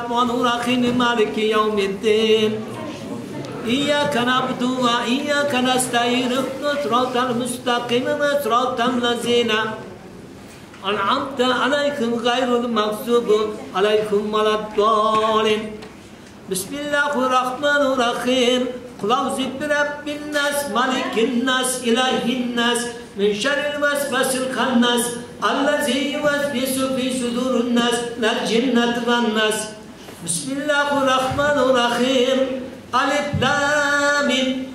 الرحمن الرحيم مالك يوم الدين إياك نعبد وإياك نستعين اهدنا الصراط المستقيم صراط الذين أنعمت عليهم غير المغضوب عليهم ولا الضالين بسم الله الرحمن الرحيم قل أعوذ برب الناس ملك الناس إله الناس من شر الوسواس الخناس الذي يوسوس في صدور الناس من الجنة والناس بسم الله الرحمن الرحيم ألف لام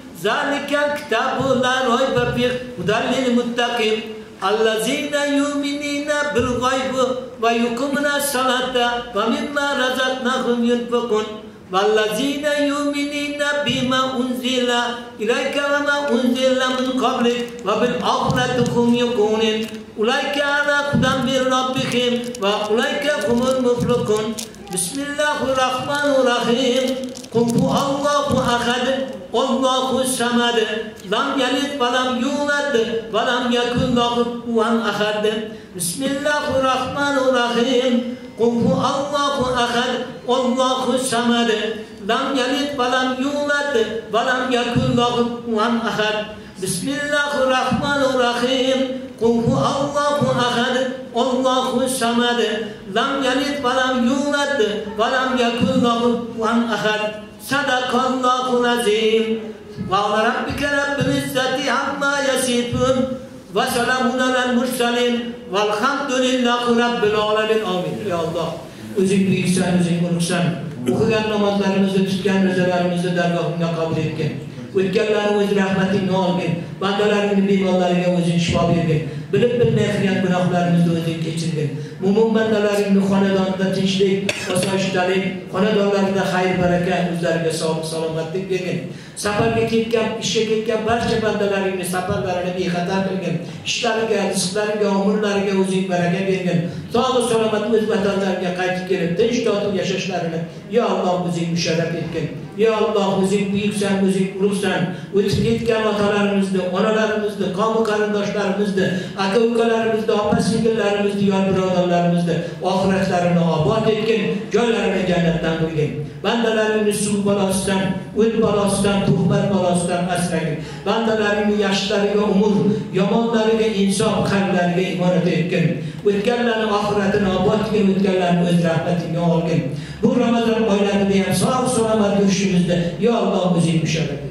ذلك الكتاب لا ريب فيه هدى للمتقين الذين يؤمنون بالغيب ويقيمون الصلاة ومما رزقناهم ينفقون والذين يؤمنون بما أنزل إليك وما أنزل من قبلك وبالآخرة هم يوقنون أولئك على هدى من ربهم وأولئك هم المفلحون بسم الله الرحمن الرحيم قل هو الله أحد الله الصمد لم يلد ولم يولد ولم يكن له كفوا أحد بسم الله الرحمن الرحيم قل هو الله أحد الله الصمد لم يلد ولم يولد ولم يكن له كفوا أحد بسم الله الرحمن الرحيم قل هو الله أحد الله الصمد لم يلد ولم يولد ولم يكن له كفوا أحد صدق الله العظيم وعلى ربك رب العزة عما يصفون وسلام على المرسلين والحمد لله رب العالمين آمين. Ya Allah, özün büyüksen, özün buluksan, okuyan namazlarımızı, tutkan rızalarımızı dergahına kabul etkin. O'tganlarni o'z rahmatingni olgin, bandalaringni bemorlariga o'zing shifo bergin, bilib bilmaydigan gunohlarimizni o'zing kechirgin. Mo'min bandalaringni xonadonida tinchlik, osoyishtalik, xonadonlarida xayr baraka, o'zlariga sog'lik salomatlik bergin. Safarga ketgan, ishga ketgan barcha bandalaringni safarlarini bexatar qilgin. Ishlariga, rizqlariga, umrlariga o'zing baraka bergin. Sog'lik salomat o'z vatanlariga qaytib kelib, tinch totuv yashashlarini ya Alloh o'zing musharraf etgin. Ya Alloh o'zing buyuksan, o'zing ulug'san. O'tib ketgan otalarimizni, onalarimizni, qavm qarindoshlarimizni, aka ukalarimizni, opa singillarimizni, yon birodarlarimizni oxiratlarini obod etgin, joylarini jannatdan qilgin. Bandalaringni suv balosidan, o't balosidan, tuhmat balosidan asragin. Bandalaringni yaxshilariga umr, yomonlariga insof, qalblariga imonat etgin. O'tganlarni oxiratini obod qilgin, o'tganlarni o'z rahmatingga olgin. Bu Ramazon oylarida ham sog' salomat yurishimizda ya Alloh o'zing musharraf et.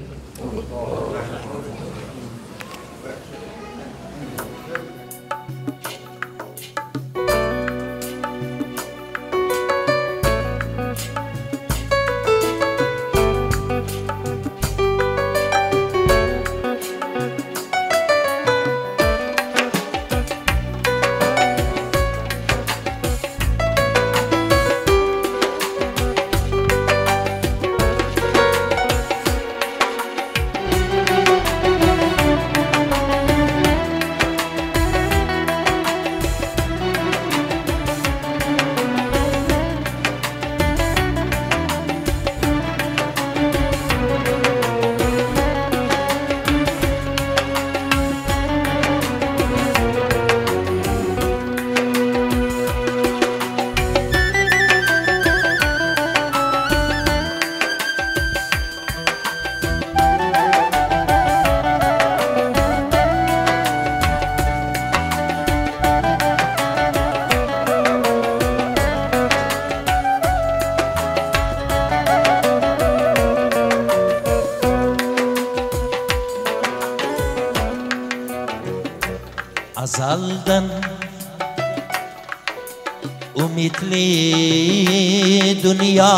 Azaldan umidli dünya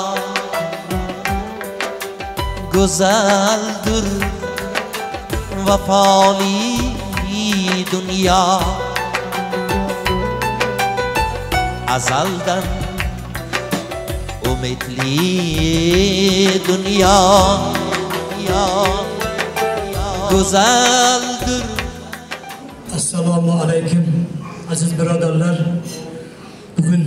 güzeldir, vefali dünya. Azaldan umidli dünya güzeldir. Assalomu alaykum aziz birodarlar. Bugun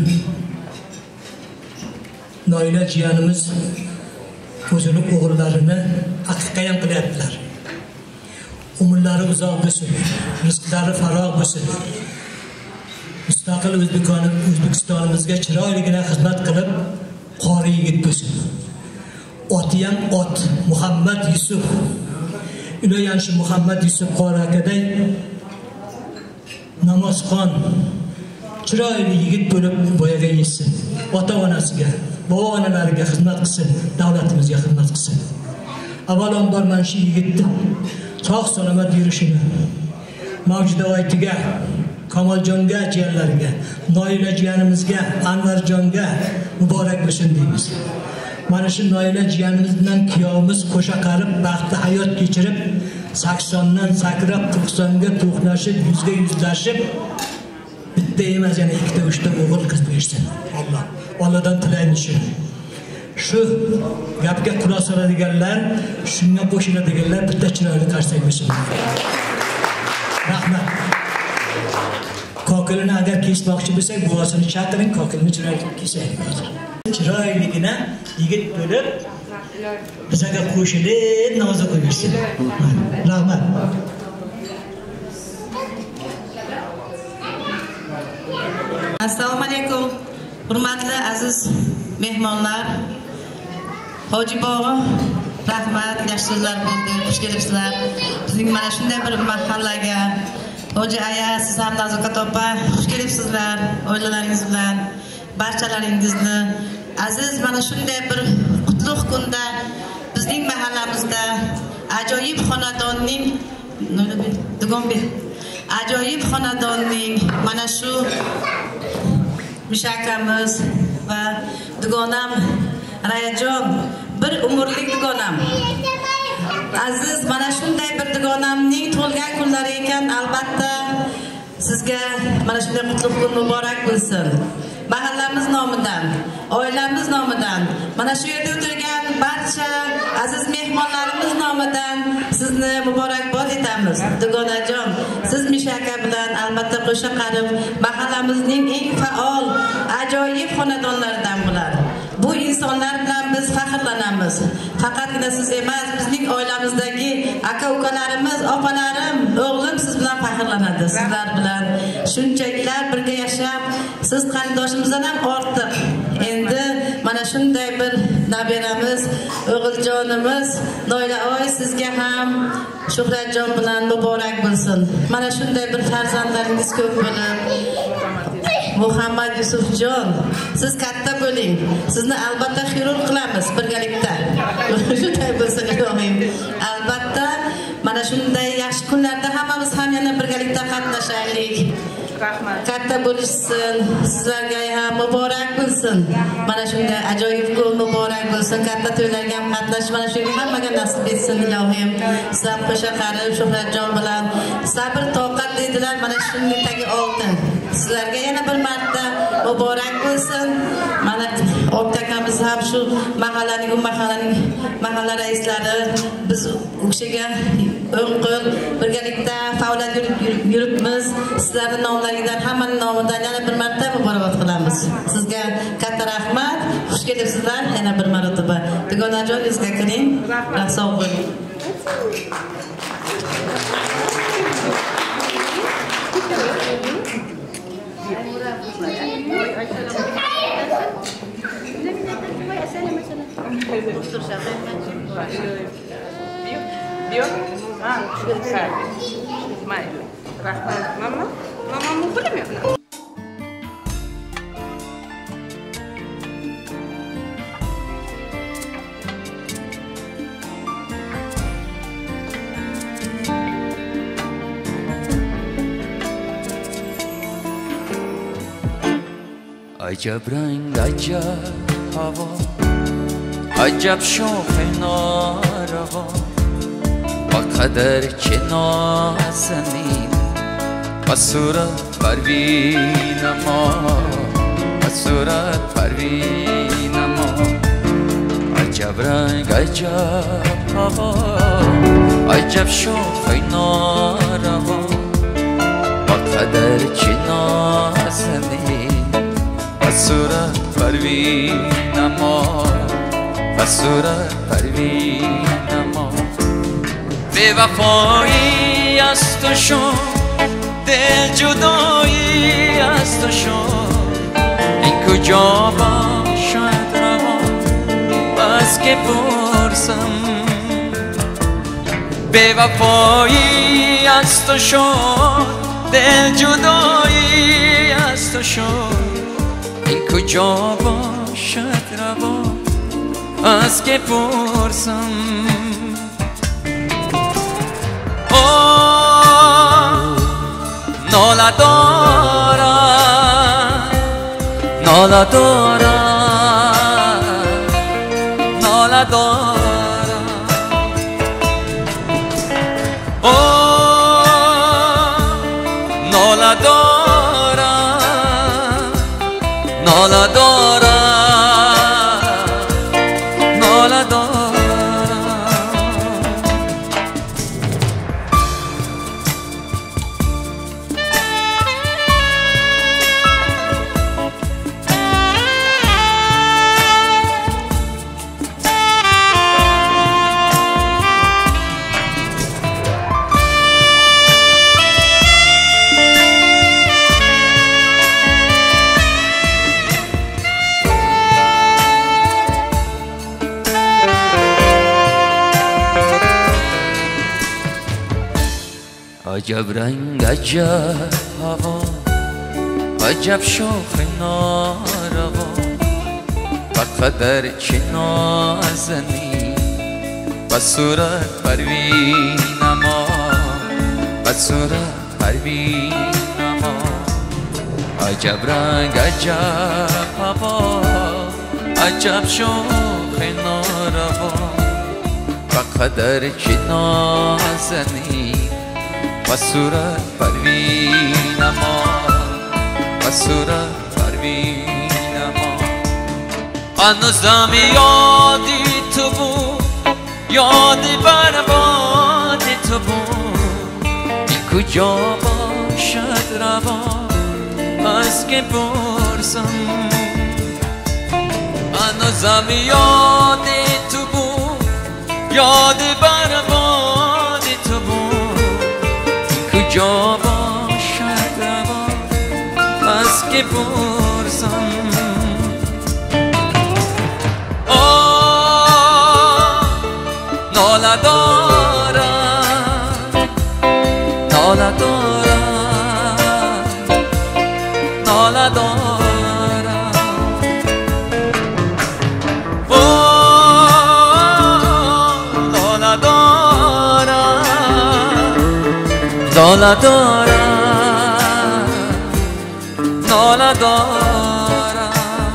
Noila jiyanimiz o'zining o'g'illarini aqiqa ham qilyaptilar. Umrlari uzoq bo'lsin, rizqlari farog' bo'lsin. Mustaqil O'zbekistonimizga chiroyligina xizmat qilib, boy yigit bo'lsin. Oti ham ot Muhammad Yusuf. Iloyan shu Muhammad Yusuf qori akaday namozxon chiroyli yigit bo'lib boyaga yetsin. Ota-onasiga, bobo-onalariga xizmat qilsin, davlatimizga xizmat qilsin. Avvalambor mana shu yigitni sog' salomat yurishini Mavjudovoytiga, Kamoljonga, jiyanlariga, Noila jiyanimizga, Anvarjonga muborak bo'lsin deymiz. Mana shu Noila jiyanimiz bilan kuyovimiz qo'sha qarib, baxtli hayot kechirib, 80dan sakrab 90ga to'qnashib, 100ga yuzlashib, bitta emas yana 2ta 3ta o'g'il qiz bersin. Allohdan tilaymiz shu. Shu gapga quloq soladiganlar, shunga qo'shiladiganlar bitta chiroyli qarsak bo'lsin. Rahmat. Kokilini agar kesmoqchi bo'lsak, buvasini chaqiring, kokilini chiroyli kesaylik. Chiroyligina yigit bo'lib bizga qo'shilib namoz o'qiyversin. Rahmat. Assalomu alaykum. Hurmatli aziz mehmonlar. Hoji bog'i rahmat, yaxshi so'zlar bo'ldi. Xush kelibsizlar. Bizning mana shunday bir mahallaga Hoji aya, siz ham Nazokat opa, xush kelibsizlar. Oilalaringiz bilan barchalaringizni aziz mana shunday bir qutlug' kunda bizning mahallamizda ajoyib xonadonning ajoyib xonadonning mana shu Mishakamiz va dugonam Rayajon bir umrlik dugonam. Aziz mana shunday bir dugonamning tug'ilgan kunlari ekan, albatta sizga mana shunday qutlug' kun muborak bo'lsin. Mahallamiz nomidan, oilamiz nomidan, mana shu yerda o'tirgan barcha aziz mehmonlarimiz nomidan sizni muborakbod etamiz. Dugonajon, siz Mishaka bilan albatta qo'sha qarib, mahallamizning eng faol, ajoyib xonadonlaridan bo'ladi. Bu insonlar bilan biz faxrlanamiz. Faqatgina siz emas, bizning oilamizdagi aka-ukalarimiz, opalarim, o'g'lim siz bilan faxrlanadi. Sizlar bilan shunchalar birga yashab, siz qarindoshimizdan ham ortiq. Endi mana shunday bir nabiramiz, o'g'iljonimiz Noilaoy sizga ham Shuhratjon bilan muborak bo'lsin. Mana shunday bir farzandlaringiz ko'p bo'lib, Muhammad Yusufjon, siz katta bo'ling. Sizni albatta xirurg qilamiz birgalikda. Shunday bo'lsin ilohim. Albatta mana shunday yaxshi kunlarda hammamiz ham yana birgalikda qatnashaylik. Rahmat. Katta bo'lishsin. Sizlarga ham muborak bo'lsin. Mana shunday ajoyib kun muborak bo'lsin. Katta to'ylarga ham qatnash, mana shunga hammaga nasib etsin ilohim. Sizlar qo'sha qarib Shuhratjon bilan sabr toqat dedilar, mana shunday tagi oltin. Sizlarga yana bir marta muborak bo'lsin. Mana o'rtakamiz ham shu mahallaning, mahalla raislari, biz u kishiga o'ng qo'l birgalikda faoliyat yuribmiz. Sizlarning nomlaringizdan, hammaning nomidan yana bir marta muborakbod qilamiz. Sizga katta rahmat. Xush kelibsizlar yana bir marotaba. Dugonajon, sizga kiring. Sog' bo'ling. Mama mau boleh ya? عجب رنگ عجب هوا عجب شوخ ناروا با قدر که نازنین با صورت پروین ما با صورت پروین ما عجب رنگ عجب هوا عجب شوخ ناروا با قدر که نازنین صورت پروین ما و صورت پروین ما بی وفایی از تو شد دل جدایی از تو شد این کجا باشد روان از که پرسم به وفایی از تو شد دل جدایی از تو شد این کجا باشد روا از که پرسم ناله دارم ناله دارم ناله دارم ناله دارم ناله دارم ناله دارم عجب رنگ عجب هوا عجب شوخ ناروا بقدر چه نازنی بصورت پروین ما بصورت پروین ما عجب رنگ عجب هوا عجب شوخ ناروا بقدر چه نازنی بصورت پروین ما بصورت پروین ما هنوزم یادی تو بود یادی برباد تو بود این کجا باشد روا از که پرسم هنوزم یادی تو بود یادی برباد تو بود کجا باشد روا از که پرسم ناله دارم ناله دارم ناله دارم ناله دارم ناله دارم ناله دارم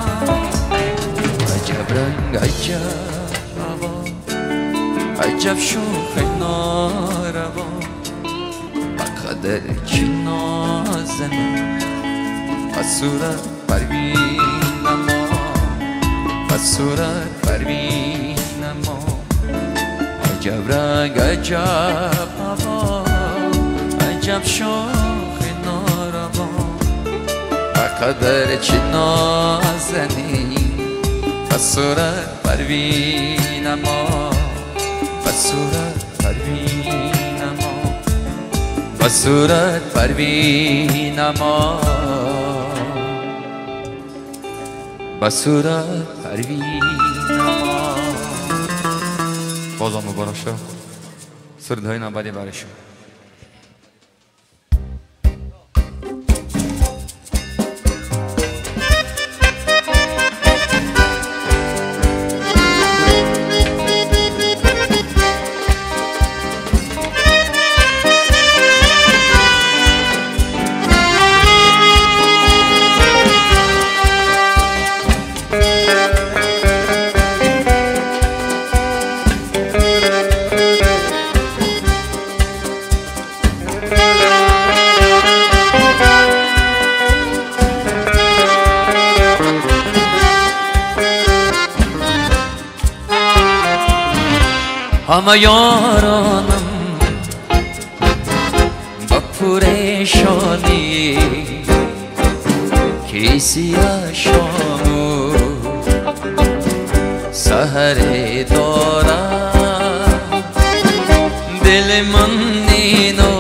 عجب رنگ عجب هوا عجب شوخ ناروا بقدر چه نازنی بصورت پروین ما بصورت پروین ما عجب رنگ عجب هوا عجب شوخ ناروا بقدر چه نازنی بصورت پروین ما بصورت پروین ما بصورت پروین ما بصورت پروین ما بازم مبارک شد سردهای نبدی برشون همه یارانم با پریشانی کیسی شامو سحر دارم دل من اینو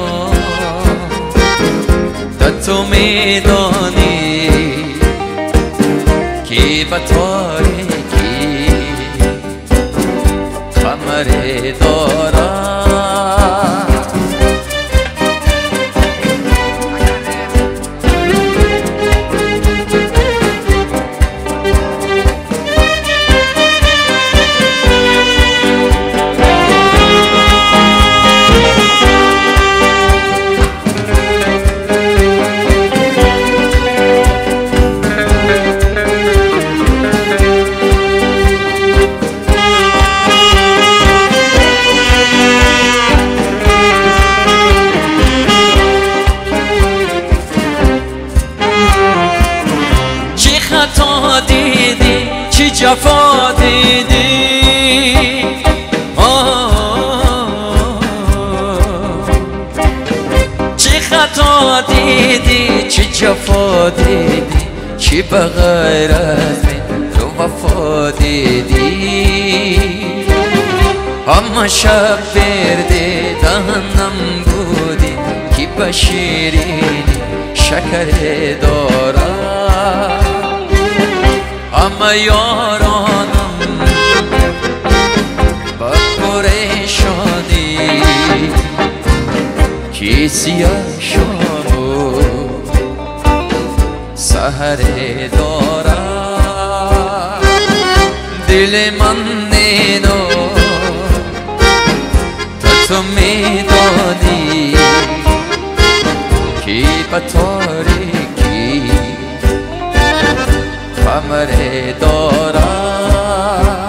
تو میدانی که به تاریکی دارم چی جفا دیدی چی خطا دیدی چی جفا دیدی چی بغیر از من رو وفا دیدی اما شب برده دهنم بودی کی بشیرینی شکر دارم اما یارانم با پریشانی کی سیاه شامو سحر دارم دل من نینو تو میدانی کی بطاریکی خمر دارم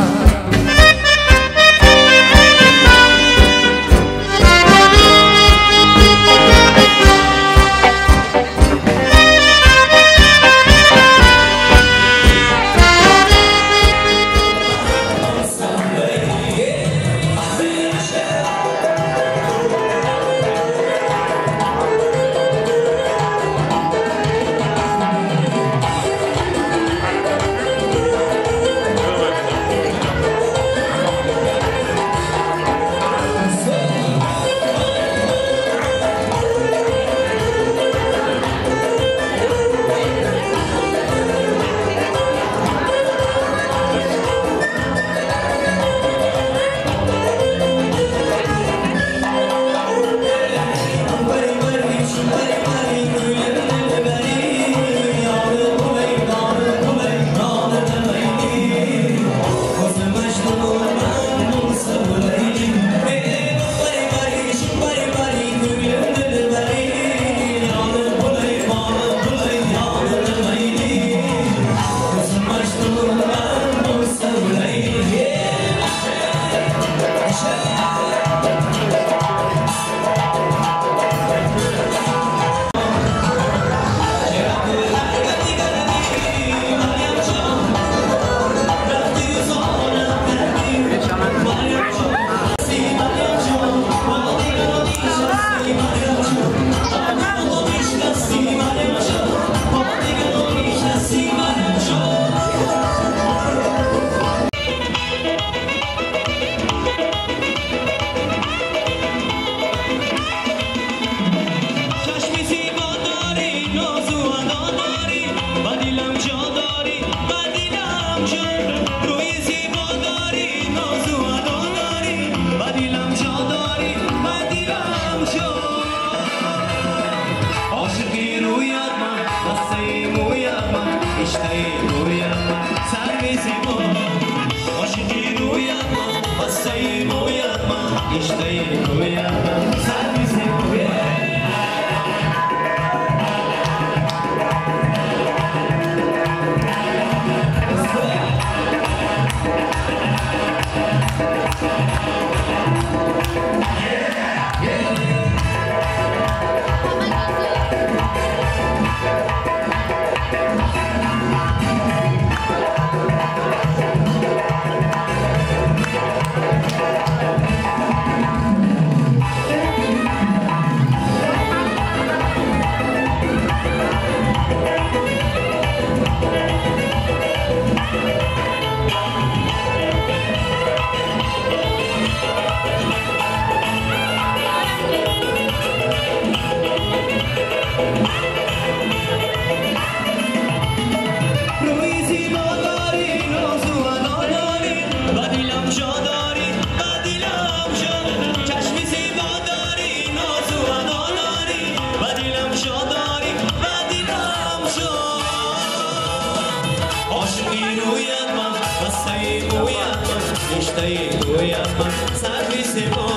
اشتای رویاتان سرویس ما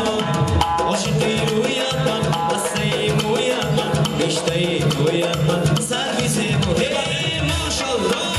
عاشقی رویاتان بسته مویاتان اشتای رویاتان سرویس ما ماشاءالله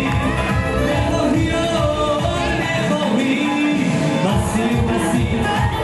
Basi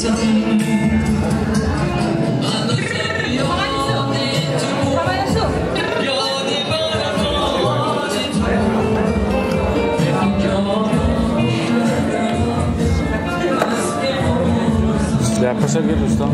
Yaklaşa gel ustam.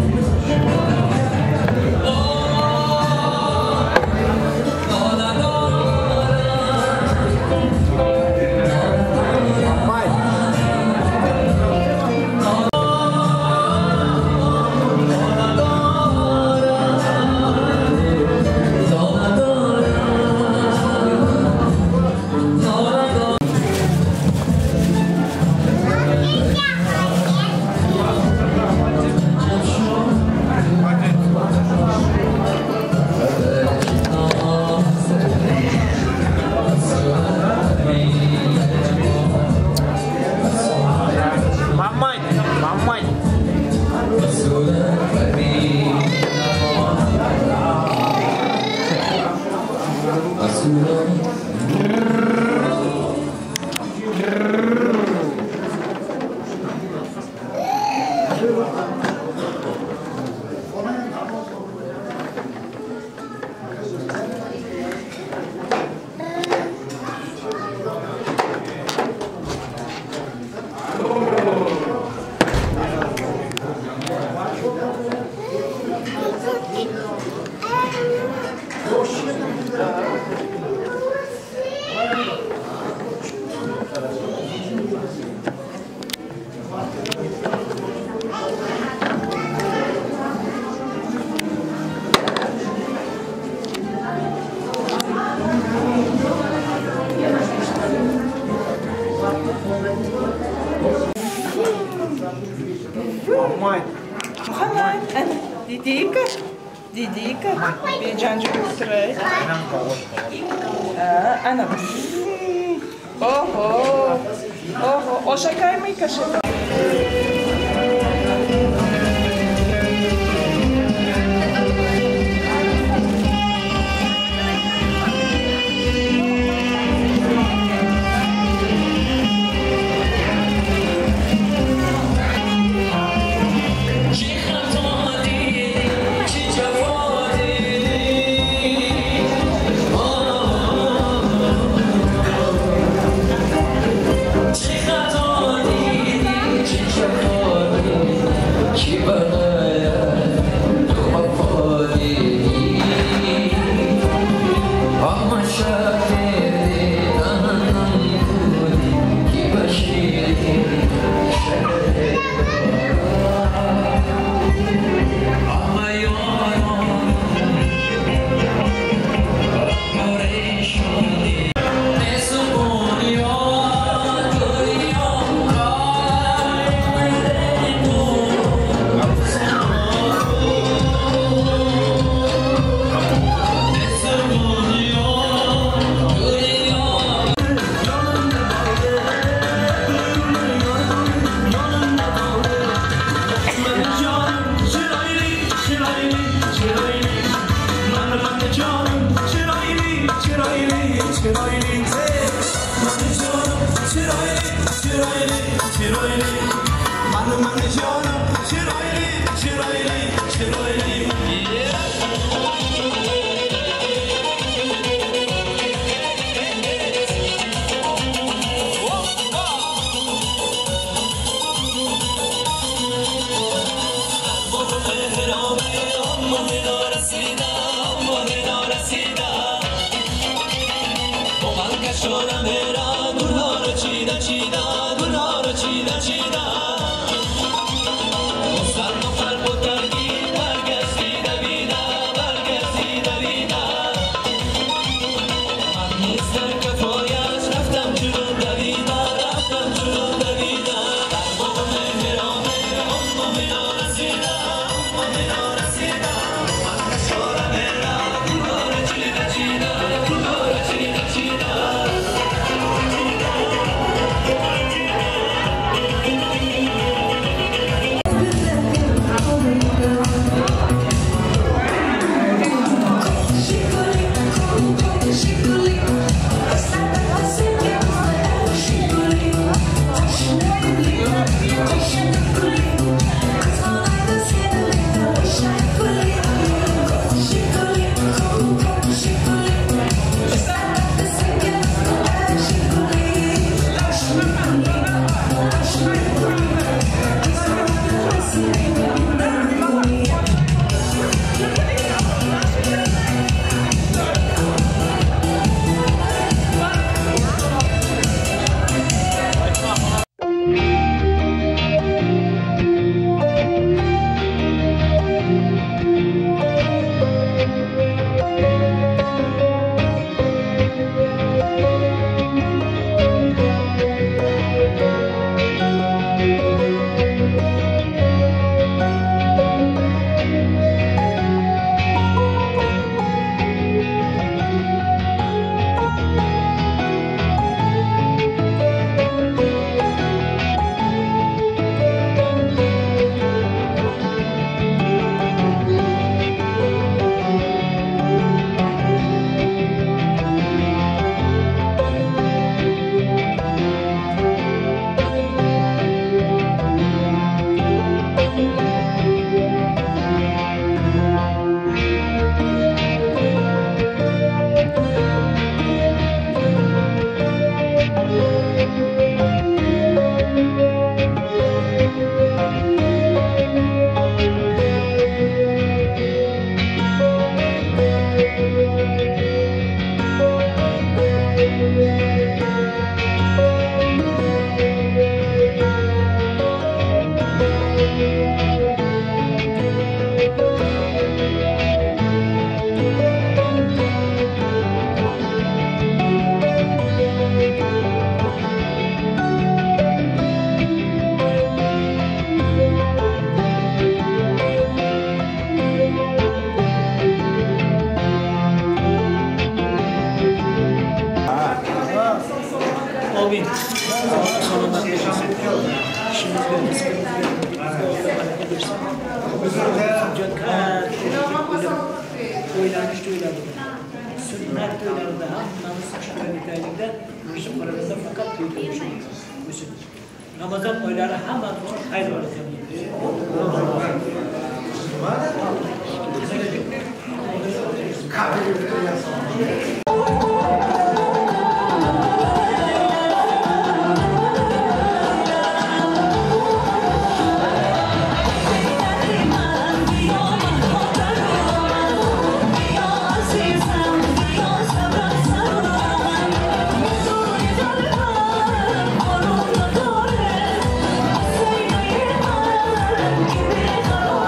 Didika, beijanju trei. Ana. Oh, o shakai mi kashita. Ahora Oylanmış toylar bu. Sünnet toylarında namuslu şaka niteliğinde bizim aramızda fakat büyütülmüş. Ramazan oyları hemen çok hayır olarak Give me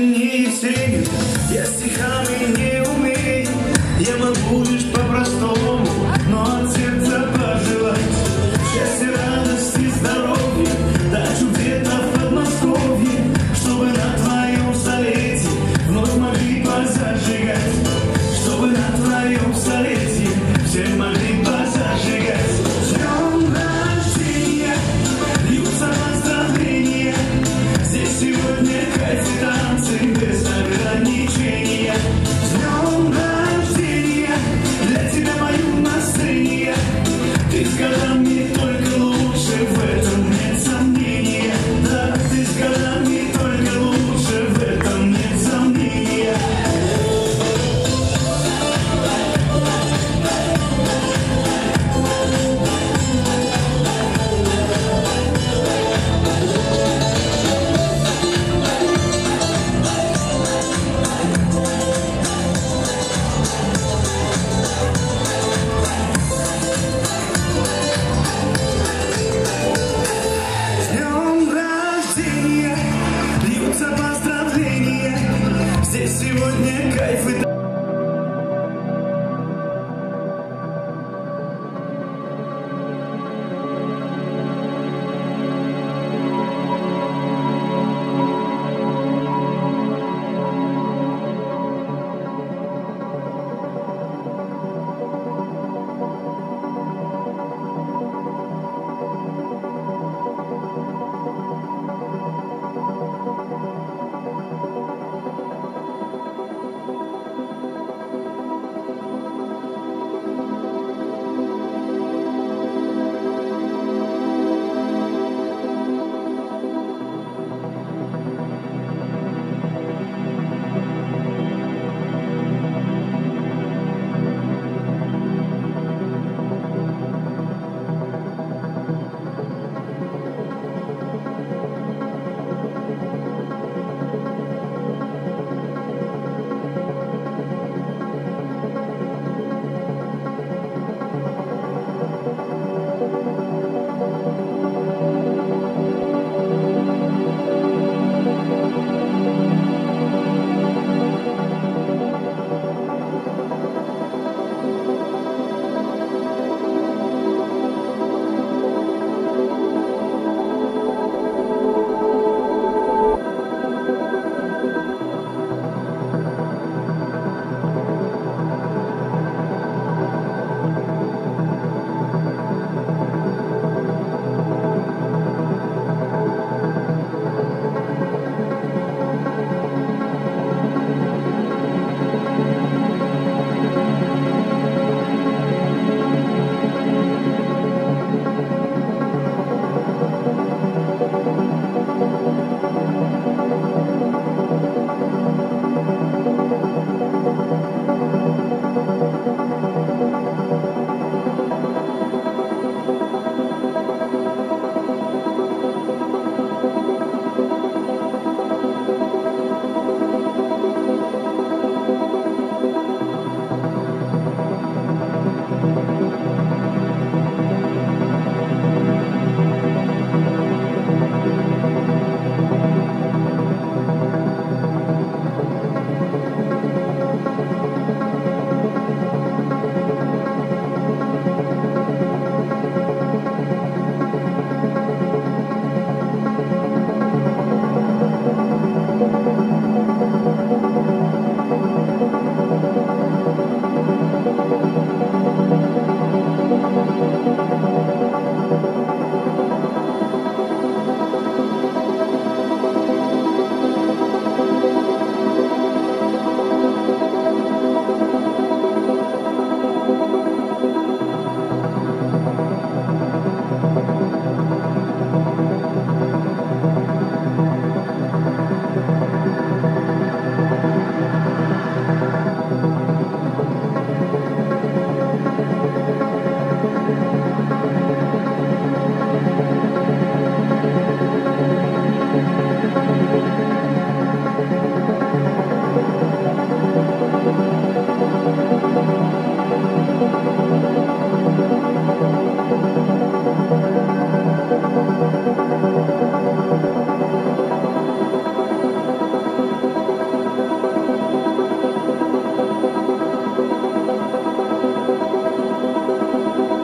не ценит, я стихами не умею. Я могу лишь по-простому, но от сердца пожелать счастья, радости, здоровья. Дачу где-то в Подмосковье, чтобы на твоем столетии вновь могли позажигать. Чтобы на твоем столетии все могли позажигать. С днем рождения льются поздравления. Здесь сегодня кайф и танцы без ограничения. С днем рождения для тебя мое настроение. Ты с годами только лучше, в этом нет сомнения. Да, ты с годами только лучше, в этом нет сомнения. С днем рождения льются поздравления. Здесь сегодня